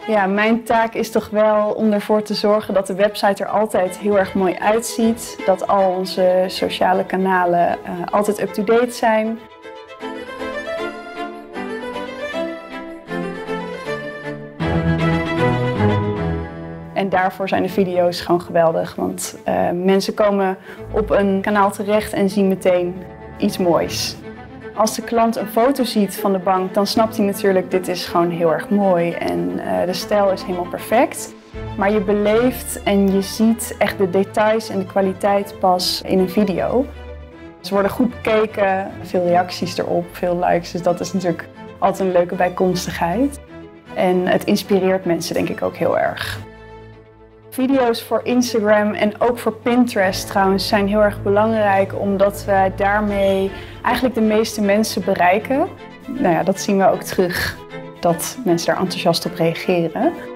Ja, mijn taak is toch wel om ervoor te zorgen dat de website er altijd heel erg mooi uitziet. Dat al onze sociale kanalen altijd up-to-date zijn. En daarvoor zijn de video's gewoon geweldig, want mensen komen op een kanaal terecht en zien meteen iets moois. Als de klant een foto ziet van de bank, dan snapt hij natuurlijk, dit is gewoon heel erg mooi en de stijl is helemaal perfect. Maar je beleeft en je ziet echt de details en de kwaliteit pas in een video. Ze worden goed bekeken, veel reacties erop, veel likes, dus dat is natuurlijk altijd een leuke bijkomstigheid. En het inspireert mensen denk ik ook heel erg. Video's voor Instagram en ook voor Pinterest trouwens zijn heel erg belangrijk omdat we daarmee eigenlijk de meeste mensen bereiken. Nou ja, dat zien we ook terug, dat mensen daar enthousiast op reageren.